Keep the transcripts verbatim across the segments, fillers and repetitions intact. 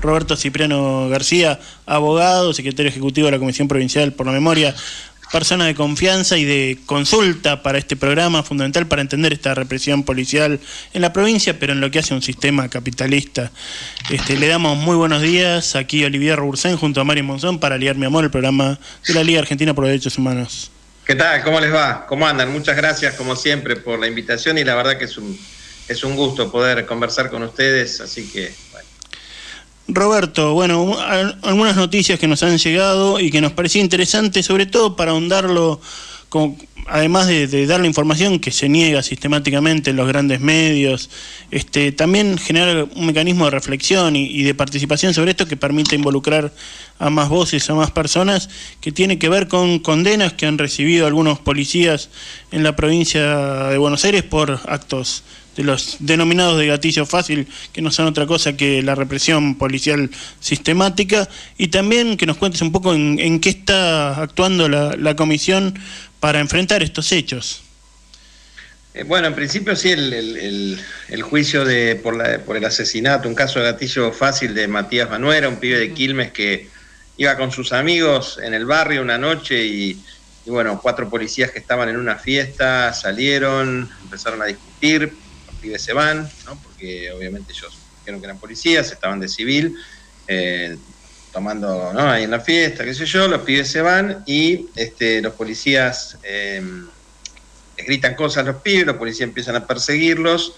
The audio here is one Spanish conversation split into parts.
Roberto Cipriano García, abogado, secretario ejecutivo de la Comisión Provincial por la Memoria, persona de confianza y de consulta para este programa, fundamental para entender esta represión policial en la provincia, pero en lo que hace un sistema capitalista. Este, le damos muy buenos días, aquí Olivier Roursen junto a Mario Monzón para Ligar Mi Amor, el programa de la Liga Argentina por los Derechos Humanos. ¿Qué tal? ¿Cómo les va? ¿Cómo andan? Muchas gracias, como siempre, por la invitación y la verdad que es un, es un gusto poder conversar con ustedes, así que, bueno. Roberto, bueno, algunas noticias que nos han llegado y que nos parecía interesante, sobre todo para ahondarlo, con, además de, de dar la información que se niega sistemáticamente en los grandes medios, este, también generar un mecanismo de reflexión y, y de participación sobre esto que permita involucrar a más voces, a más personas, que tiene que ver con condenas que han recibido algunos policías en la provincia de Buenos Aires por actos de los denominados de gatillo fácil, que no son otra cosa que la represión policial sistemática, y también que nos cuentes un poco en, en qué está actuando la, la comisión para enfrentar estos hechos. Eh, bueno, en principio sí, el, el, el, el juicio de por, la, por el asesinato, un caso de gatillo fácil de Matías Manuera, un pibe de Quilmes que iba con sus amigos en el barrio una noche y, y bueno, cuatro policías que estaban en una fiesta salieron, empezaron a discutir. Los pibes se van, ¿no? Porque obviamente ellos dijeron que eran policías, estaban de civil, eh, tomando, ¿no?, ahí en la fiesta, qué sé yo, los pibes se van y este, los policías eh, les gritan cosas a los pibes, los policías empiezan a perseguirlos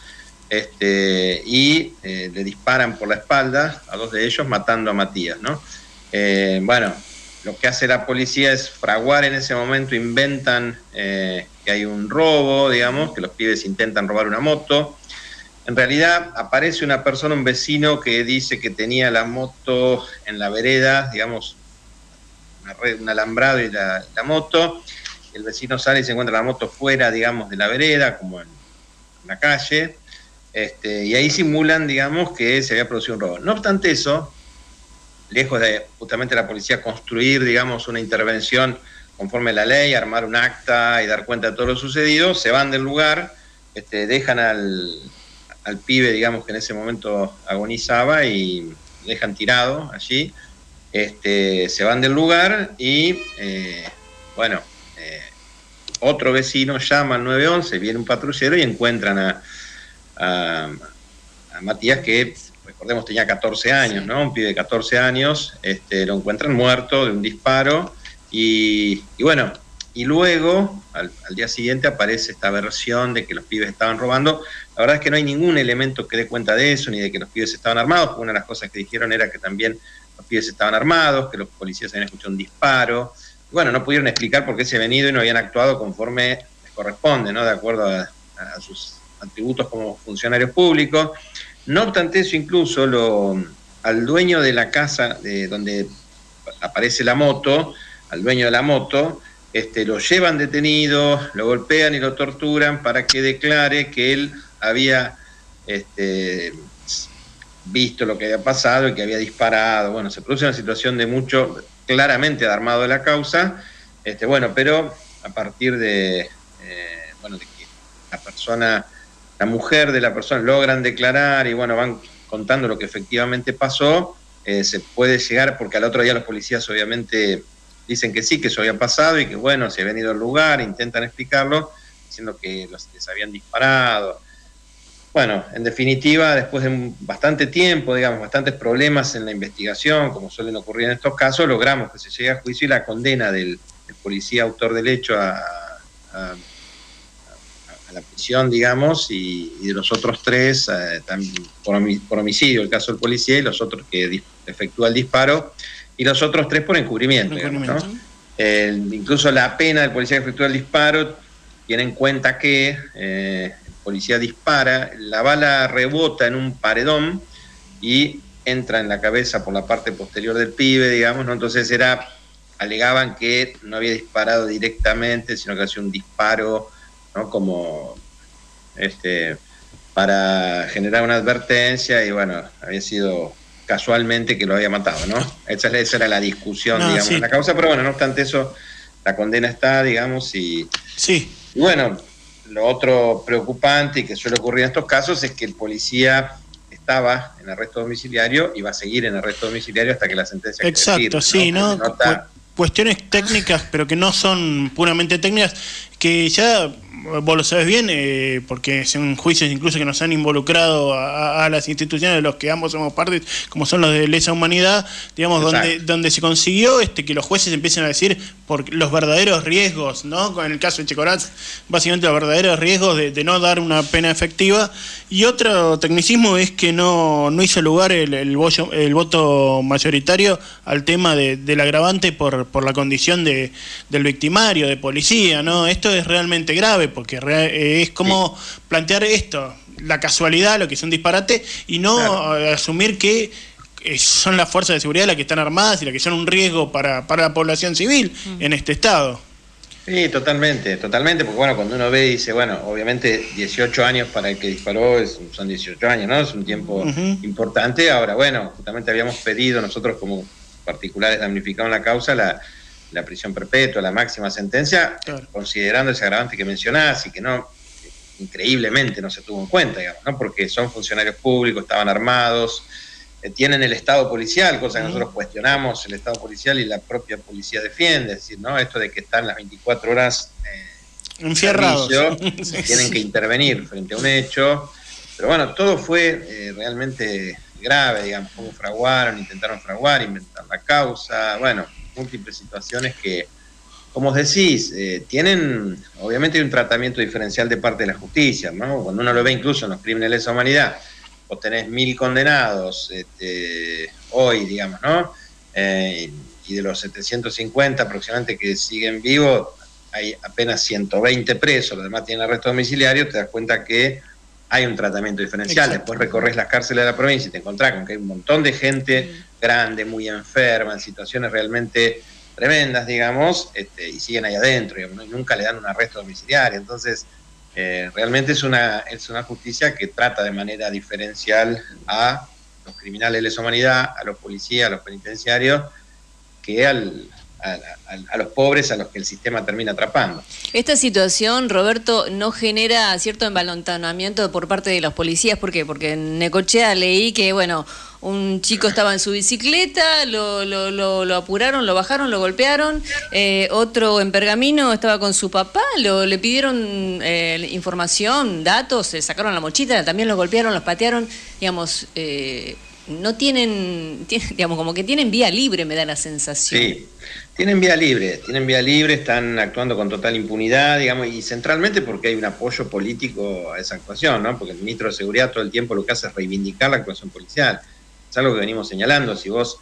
este, y eh, le disparan por la espalda a dos de ellos, matando a Matías, ¿no? Eh, bueno, lo que hace la policía es fraguar en ese momento, inventan eh, que hay un robo, digamos, que los pibes intentan robar una moto. En realidad aparece una persona, un vecino, que dice que tenía la moto en la vereda, digamos, una red, un alambrado y la, la moto. El vecino sale y se encuentra la moto fuera, digamos, de la vereda, como en, en la calle, este, y ahí simulan, digamos, que se había producido un robo. No obstante eso, lejos de justamente la policía construir, digamos, una intervención conforme a la ley, armar un acta y dar cuenta de todo lo sucedido, se van del lugar, este, dejan al, al pibe, digamos, que en ese momento agonizaba y dejan tirado allí, este, se van del lugar y, eh, bueno, eh, otro vecino llama al nueve once, viene un patrullero y encuentran a, a, a Matías, que recordemos tenía catorce años, ¿no? Un pibe de catorce años, este, lo encuentran muerto de un disparo y, y bueno, y luego al, al día siguiente aparece esta versión de que los pibes estaban robando. La verdad es que no hay ningún elemento que dé cuenta de eso, ni de que los pibes estaban armados, porque una de las cosas que dijeron era que también los pibes estaban armados, que los policías habían escuchado un disparo. Y bueno, no pudieron explicar por qué se habían ido y no habían actuado conforme les corresponde, ¿no? De acuerdo a, a sus atributos como funcionarios públicos. No obstante eso, incluso lo, al dueño de la casa de donde aparece la moto, al dueño de la moto, este, lo llevan detenido, lo golpean y lo torturan para que declare que él había este, visto lo que había pasado y que había disparado. Bueno, se produce una situación de mucho, claramente armado de la causa, este, bueno, pero a partir de, eh, bueno, de que la persona... la mujer de la persona logran declarar y bueno, van contando lo que efectivamente pasó, eh, se puede llegar, porque al otro día los policías obviamente dicen que sí, que eso había pasado y que bueno, se habían ido al lugar, intentan explicarlo, diciendo que los, les habían disparado. Bueno, en definitiva, después de bastante tiempo, digamos, bastantes problemas en la investigación, como suelen ocurrir en estos casos, logramos que se llegue a juicio y la condena del, del policía autor del hecho a... a la prisión, digamos, y, y de los otros tres, eh, también por, por homicidio, el caso del policía, y los otros que efectúa el disparo, y los otros tres por encubrimiento, digamos, ¿no? Eh, incluso la pena del policía que efectúa el disparo tiene en cuenta que eh, el policía dispara, la bala rebota en un paredón y entra en la cabeza por la parte posterior del pibe, digamos, ¿no? Entonces era, alegaban que no había disparado directamente, sino que hacía un disparo, ¿no? Como este, para generar una advertencia y bueno, había sido casualmente que lo había matado, ¿no? Esa, esa era la discusión, no, digamos, sí, en la causa, pero bueno, no obstante eso, la condena está, digamos, y, sí. y bueno, lo otro preocupante y que suele ocurrir en estos casos es que el policía estaba en arresto domiciliario y va a seguir en arresto domiciliario hasta que la sentencia Exacto, quede firme, sí, ¿no? ¿no? Nota... Cuestiones técnicas, pero que no son puramente técnicas, que ya vos lo sabes bien, eh, porque son juicios incluso que nos han involucrado a, a las instituciones de los que ambos somos partes, como son los de lesa humanidad, digamos, donde, donde se consiguió este que los jueces empiecen a decir por los verdaderos riesgos, ¿no? En el caso de Checoraz, básicamente los verdaderos riesgos de, de no dar una pena efectiva. Y otro tecnicismo es que no, no hizo lugar el, el, bollo, el voto mayoritario al tema de, del agravante por, por la condición de, del victimario, de policía, ¿no? Esto es realmente grave, porque es como sí. plantear esto, la casualidad, lo que es un disparate, y no claro. asumir que son las fuerzas de seguridad las que están armadas y las que son un riesgo para, para la población civil mm. en este estado. Sí, totalmente, totalmente, porque bueno, cuando uno ve y dice, bueno, obviamente dieciocho años para el que disparó es, son dieciocho años, ¿no? Es un tiempo uh-huh. importante. Ahora, bueno, justamente habíamos pedido nosotros como particulares damnificados en la causa la, la prisión perpetua, la máxima sentencia, claro. considerando ese agravante que mencionás y que no, increíblemente no se tuvo en cuenta, digamos, ¿no? Porque son funcionarios públicos, estaban armados, eh, tienen el Estado policial, cosa que uh-huh. nosotros cuestionamos, el Estado policial y la propia policía defiende, es decir, ¿no? Esto de que están las veinticuatro horas eh, encerrados, sí. tienen que intervenir frente a un hecho, pero bueno, todo fue eh, realmente grave, digamos, cómo fraguaron, intentaron fraguar, inventar la causa, bueno, múltiples situaciones que, como os decís, eh, tienen, obviamente hay un tratamiento diferencial de parte de la justicia, ¿no? Cuando uno lo ve incluso en los crímenes de lesa humanidad, vos tenés mil condenados este, hoy, digamos, ¿no? Eh, y de los setecientos cincuenta aproximadamente que siguen vivos, hay apenas ciento veinte presos, los demás tienen arresto domiciliario, te das cuenta que hay un tratamiento diferencial. Exacto. Después recorres las cárceles de la provincia y te encontrás con que hay un montón de gente sí. grande, muy enferma, en situaciones realmente tremendas, digamos, este, y siguen ahí adentro, digamos, y nunca le dan un arresto domiciliario. Entonces, eh, realmente es una, es una justicia que trata de manera diferencial a los criminales de lesa humanidad, a los policías, a los penitenciarios, que al... A, a, a los pobres a los que el sistema termina atrapando. Esta situación, Roberto, no genera cierto embalontanamiento por parte de los policías. ¿Por qué? Porque en Necochea leí que, bueno, un chico estaba en su bicicleta, lo, lo, lo, lo apuraron, lo bajaron, lo golpearon, eh, otro en Pergamino estaba con su papá, lo, le pidieron eh, información, datos, se sacaron la mochila, también los golpearon, los patearon, digamos... Eh, no tienen, tienen, digamos, como que tienen vía libre, me da la sensación. Sí, tienen vía libre, tienen vía libre, están actuando con total impunidad, digamos, y centralmente porque hay un apoyo político a esa actuación, ¿no? Porque el ministro de Seguridad todo el tiempo lo que hace es reivindicar la actuación policial. Es algo que venimos señalando, si vos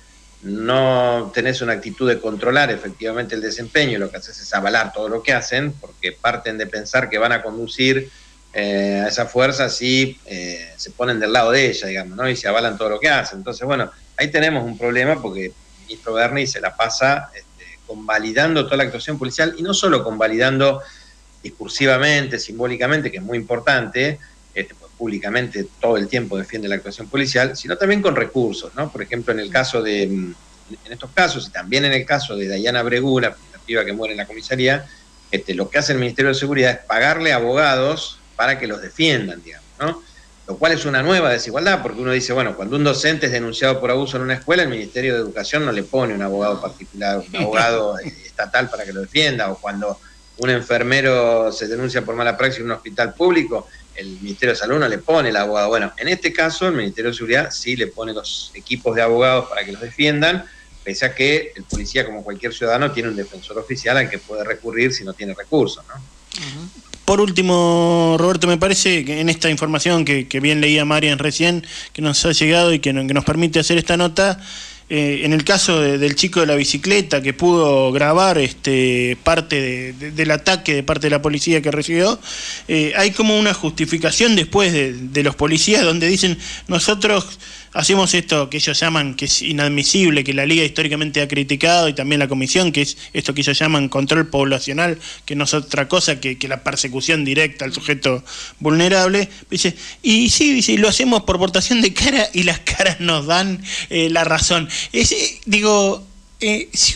no tenés una actitud de controlar efectivamente el desempeño, lo que haces es avalar todo lo que hacen, porque parten de pensar que van a conducir Eh, a esa fuerza sí eh, se ponen del lado de ella, digamos, ¿no? Y se avalan todo lo que hacen. Entonces, bueno, ahí tenemos un problema porque el ministro Berni se la pasa este, convalidando toda la actuación policial, y no solo convalidando discursivamente, simbólicamente, que es muy importante, este, pues, públicamente todo el tiempo defiende la actuación policial, sino también con recursos, ¿no? Por ejemplo, en el caso de, en estos casos, y también en el caso de Dayana Bregura, la piba que muere en la comisaría, este, lo que hace el Ministerio de Seguridad es pagarle abogados para que los defiendan, digamos, ¿no? Lo cual es una nueva desigualdad, porque uno dice, bueno, cuando un docente es denunciado por abuso en una escuela, el Ministerio de Educación no le pone un abogado particular, un abogado estatal para que lo defienda, o cuando un enfermero se denuncia por mala praxis en un hospital público, el Ministerio de Salud no le pone el abogado. Bueno, en este caso, el Ministerio de Seguridad sí le pone los equipos de abogados para que los defiendan, pese a que el policía, como cualquier ciudadano, tiene un defensor oficial al que puede recurrir si no tiene recursos, ¿no? Uh-huh. Por último, Roberto, me parece que en esta información que, que bien leía Marian recién, que nos ha llegado y que, que nos permite hacer esta nota, eh, en el caso de, del chico de la bicicleta que pudo grabar este parte de, de, del ataque de parte de la policía que recibió, eh, hay como una justificación después de, de los policías donde dicen, nosotros hacemos esto que ellos llaman, que es inadmisible, que la Liga históricamente ha criticado, y también la Comisión, que es esto que ellos llaman control poblacional, que no es otra cosa que, que la persecución directa al sujeto vulnerable. Dice, y sí, dice, lo hacemos por portación de cara, y las caras nos dan eh, la razón. Es, eh, digo, eh, si,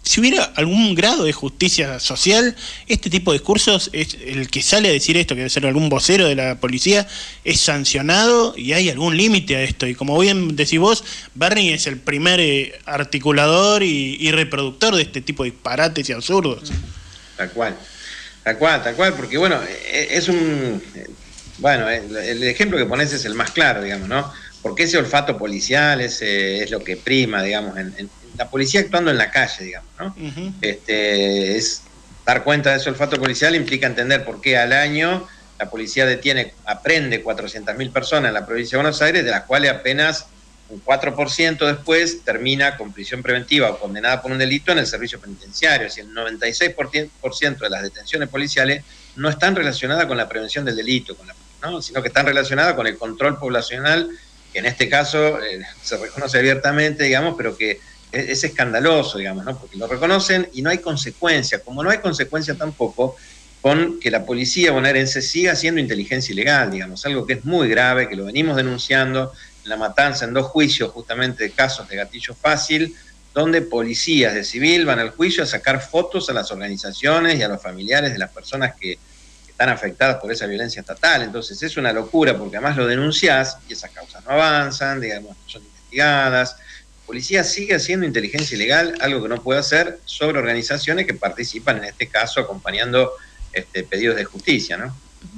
si hubiera algún grado de justicia social, este tipo de discursos, es el que sale a decir esto, que debe ser algún vocero de la policía, es sancionado y hay algún límite a esto. Y como bien decís vos, Bernie es el primer eh, articulador y, y reproductor de este tipo de disparates y absurdos. Tal cual, tal cual, tal cual, porque bueno, es un... Bueno, el ejemplo que pones es el más claro, digamos, ¿no? Porque ese olfato policial es, es lo que prima, digamos, en, en la policía actuando en la calle, digamos, ¿no? Uh-huh. Este, es dar cuenta de ese olfato policial implica entender por qué al año la policía detiene, aprende cuatrocientas mil personas en la provincia de Buenos Aires, de las cuales apenas un cuatro por ciento después termina con prisión preventiva o condenada por un delito en el servicio penitenciario. Es decir, el noventa y seis por ciento de las detenciones policiales no están relacionadas con la prevención del delito, con la, ¿no? sino que están relacionadas con el control poblacional, que en este caso eh, se reconoce abiertamente, digamos, pero que es, es escandaloso, digamos, ¿no? Porque lo reconocen y no hay consecuencia, como no hay consecuencia tampoco con que la policía bonaerense siga haciendo inteligencia ilegal, digamos, algo que es muy grave, que lo venimos denunciando en La Matanza, en dos juicios justamente de casos de gatillo fácil, donde policías de civil van al juicio a sacar fotos a las organizaciones y a los familiares de las personas que están afectadas por esa violencia estatal. Entonces es una locura, porque además lo denunciás y esas causas no avanzan, digamos, no son investigadas. La policía sigue haciendo inteligencia ilegal, algo que no puede hacer sobre organizaciones que participan, en este caso, acompañando este, pedidos de justicia, ¿no?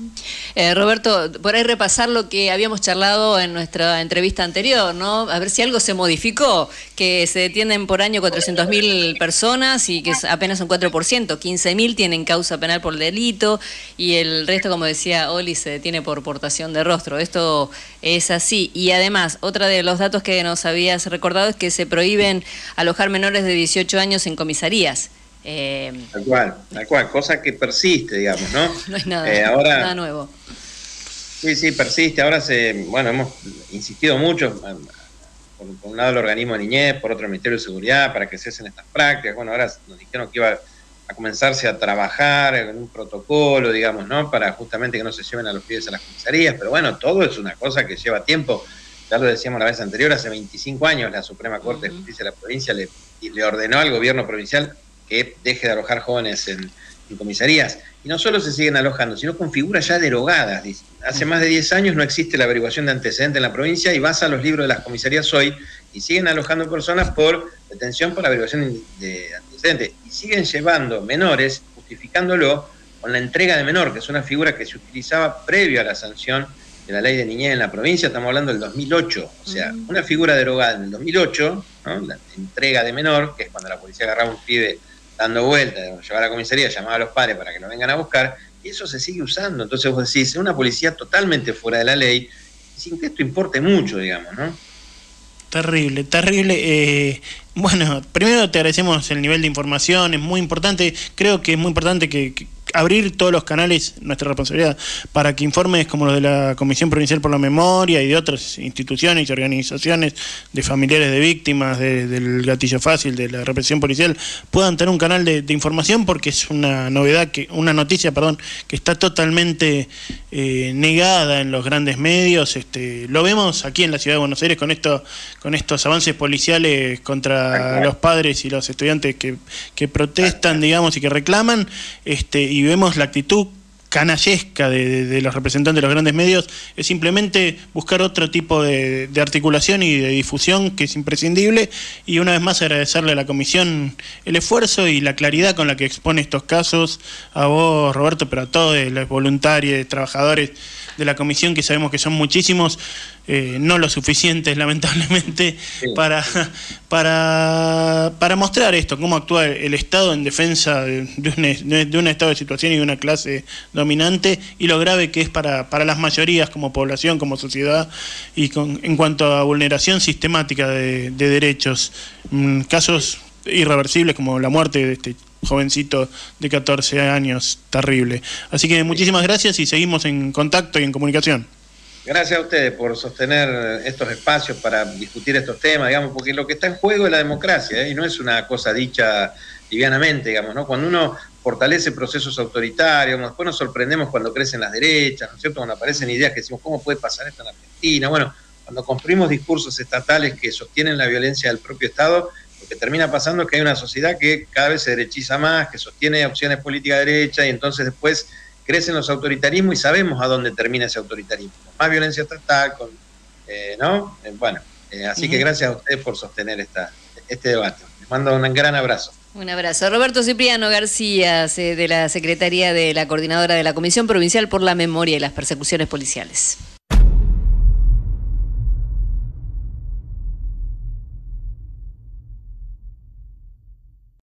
Eh, Roberto, por ahí repasar lo que habíamos charlado en nuestra entrevista anterior, ¿no? A ver si algo se modificó, que se detienen por año cuatrocientas mil personas y que es apenas un cuatro por ciento, quince mil tienen causa penal por delito y el resto, como decía Oli, se detiene por portación de rostro. Esto es así. Y además, otro de los datos que nos habías recordado es que se prohíben alojar menores de dieciocho años en comisarías. Eh, tal cual, tal cual, cosa que persiste, digamos, ¿no? No es nada, eh, ahora, nada nuevo. Sí, sí, persiste. Ahora se, bueno, hemos insistido mucho, por, por un lado el organismo de niñez, por otro el Ministerio de Seguridad, para que cesen estas prácticas. Bueno, ahora nos dijeron que iba a comenzarse a trabajar en un protocolo, digamos, ¿no? Para justamente que no se lleven a los pibes a las comisarías, pero bueno, todo es una cosa que lleva tiempo. Ya lo decíamos la vez anterior, hace veinticinco años la Suprema Corte uh-huh. de Justicia de la provincia le, le ordenó al gobierno provincial que deje de alojar jóvenes en, en comisarías. Y no solo se siguen alojando, sino con figuras ya derogadas. Dice. Hace más de diez años no existe la averiguación de antecedentes en la provincia y vas a los libros de las comisarías hoy y siguen alojando personas por detención por averiguación de antecedentes. Y siguen llevando menores, justificándolo con la entrega de menor, que es una figura que se utilizaba previo a la sanción de la ley de niñez en la provincia. Estamos hablando del dos mil ocho. O sea, uh-huh. una figura derogada en el dos mil ocho, ¿no? La entrega de menor, que es cuando la policía agarraba un pibe dando vueltas, llevaba a la comisaría, llamaba a los padres para que lo vengan a buscar, y eso se sigue usando. Entonces vos decís, es una policía totalmente fuera de la ley, sin que esto importe mucho, digamos, ¿no? Terrible, terrible. Eh, bueno, primero te agradecemos el nivel de información, es muy importante, creo que es muy importante que, que abrir todos los canales, nuestra responsabilidad, para que informes como los de la Comisión Provincial por la Memoria y de otras instituciones y organizaciones de familiares de víctimas de, del gatillo fácil, de la represión policial, puedan tener un canal de, de información, porque es una novedad, que una noticia, perdón, que está totalmente eh, negada en los grandes medios. Este, lo vemos aquí en la Ciudad de Buenos Aires con esto, con estos avances policiales contra los padres y los estudiantes que, que protestan, digamos, y que reclaman, este, y vemos la actitud canallesca de, de, de los representantes de los grandes medios. Es simplemente buscar otro tipo de, de articulación y de difusión que es imprescindible, y una vez más agradecerle a la comisión el esfuerzo y la claridad con la que expone estos casos, a vos, Roberto, pero a todos los voluntarios, trabajadores de la comisión, que sabemos que son muchísimos, eh, no lo suficientes, lamentablemente, sí. para, para, para mostrar esto, cómo actúa el Estado en defensa de, de, un, de un estado de situación y de una clase dominante, y lo grave que es para, para las mayorías como población, como sociedad, y con, en cuanto a vulneración sistemática de, de derechos. Mm, casos irreversibles como la muerte de este jovencito de catorce años, terrible. Así que muchísimas gracias y seguimos en contacto y en comunicación. Gracias a ustedes por sostener estos espacios para discutir estos temas, digamos, porque lo que está en juego es la democracia, ¿eh? Y no es una cosa dicha livianamente, digamos, ¿no? Cuando uno fortalece procesos autoritarios, después nos sorprendemos cuando crecen las derechas, ¿no es cierto? Cuando aparecen ideas que decimos, ¿cómo puede pasar esto en Argentina? Bueno, cuando construimos discursos estatales que sostienen la violencia del propio Estado, Lo que termina pasando es que hay una sociedad que cada vez se derechiza más, que sostiene opciones políticas de derecha, y entonces después crecen los autoritarismos y sabemos a dónde termina ese autoritarismo. Más violencia estatal, con, eh, ¿no? Eh, bueno, eh, así uh-huh. que gracias a ustedes por sostener esta, este debate. Les mando un gran abrazo. Un abrazo. Roberto Cipriano García, de la Secretaría de la Coordinadora de la Comisión Provincial por la Memoria y las Persecuciones Policiales.